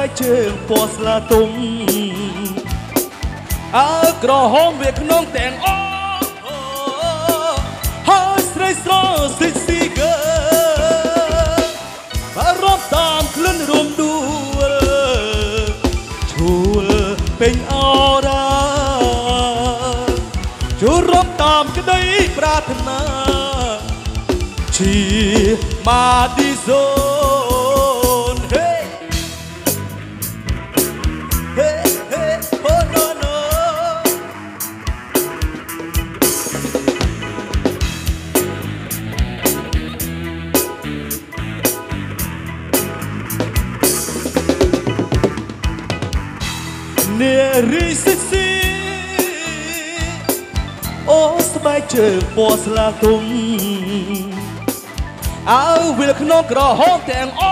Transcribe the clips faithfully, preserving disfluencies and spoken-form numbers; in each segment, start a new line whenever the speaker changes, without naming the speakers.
បែកជើងពណ៌ស្លាទុំអើក្រហមវាក្នុងទាំងអស់ហើយស្រីស្រសិចស៊ីកើបារម្ភតាមក្លិនរំដួលឈួលពេញអរ៉ាជួរំតាមក្តីប្រាថ្នាជាបាឌីโซนហេហេហេអូណូណូនារីសិស៊ីអូស្បែកជើងពណ៌ស្លាទុំអើវាក្នុងក្រហមទាំងអ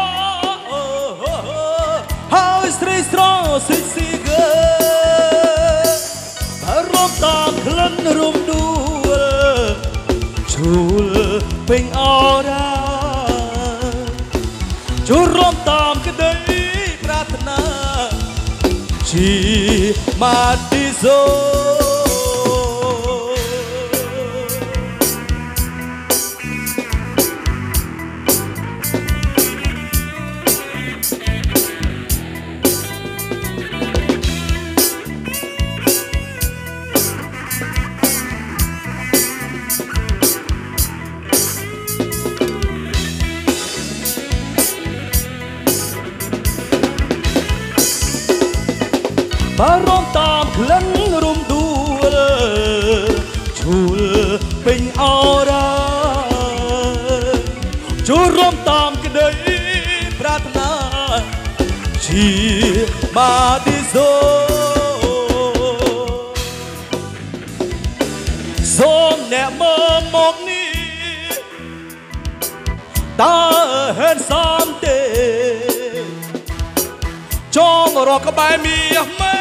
ស់ហើយស្រីស្រសិចស៊ីកើបារម្ភតាមក្លិនរំដួលឈួលពេញអរ៉ាជួរំតាមក្តីប្រាថ្នាជាបាឌីโซបារម្ភតាមក្លិនរំដួលឈួលពេញអរ៉ាជួរំតាមក្តីប្រាថ្នាជាបាឌីโซសូមអ្នកមើលមកនេះតើហេតុសំទេចងរកក្បែរមាសមេ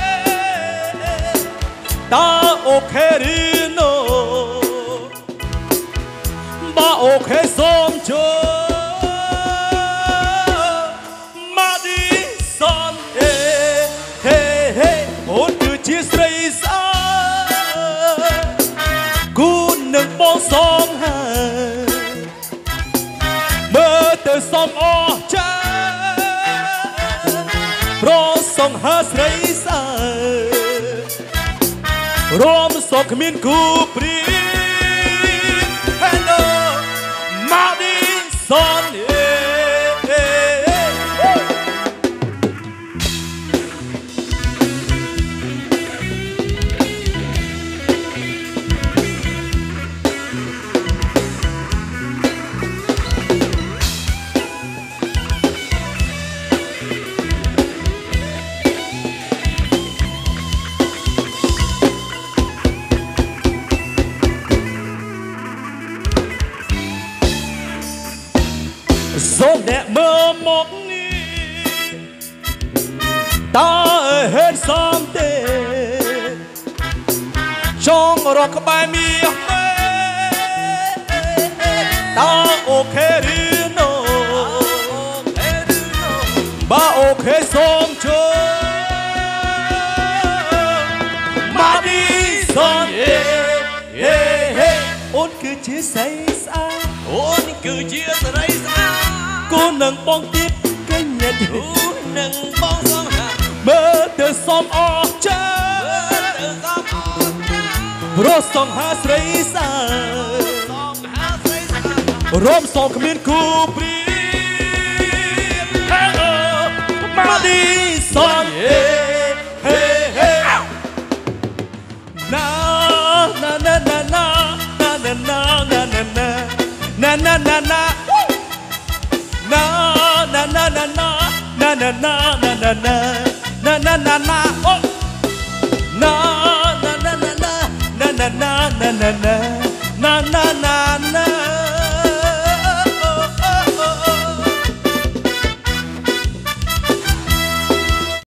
តើអូខេរីណូបើអូខេសូមជួយម៉ាឌីសុនហេហេហេអូនគឺជាស្រីស្អាតគូនឹងបងសំហើយមើលទៅសំអស់ចារសងហាស្រីស្អាតរំសក់គ្មានគូព្រី Hello Madison សូមអ្នកមើលមកនេះតើហេតុសំទេចងរកក្បែរមាសមេតើអូខេឬណូបើអូខេសូមជួយម៉ាឌីសុនហេហេហេអូនគឺជាស្រីស្អាតអូនគឺជាស្រីស្អាតគូនឹងបងទៀតកញ្ញាគូនឹងបងសងហាមើលទៅសំអស់ចាមើលទៅសំអស់ចារស់សងហាស្រីស្អាតសងហាស្រីស្អាតរំសងគ្មានគូព្រីហេអូម៉ាឌីសុនហេហេហេណាណាណាណាណាណាណាណាណាណាណាណាណាណា na na na na na na na na na na na na na na oh na na na na na na na na na na